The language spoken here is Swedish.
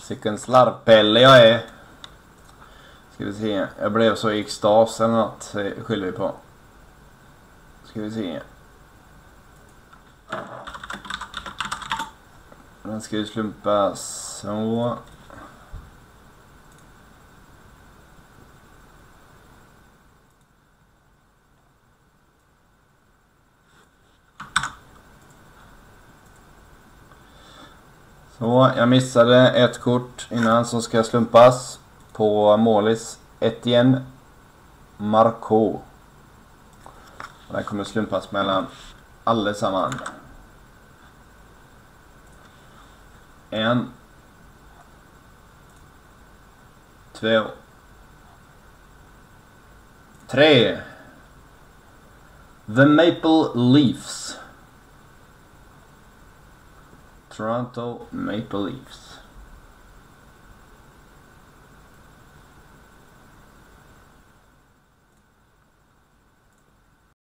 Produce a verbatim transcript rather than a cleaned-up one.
Sicken slarpelle jag är. Ska vi se. Jag blev så i extas eller något. Skyller vi på. Ska vi se. Den ska ju slumpa så. Så, jag missade ett kort innan som ska slumpas på målis Etienne Marco. Den kommer slumpas mellan allesammans. En. Två. Tre. The Maple Leafs. Toronto Maple Leafs.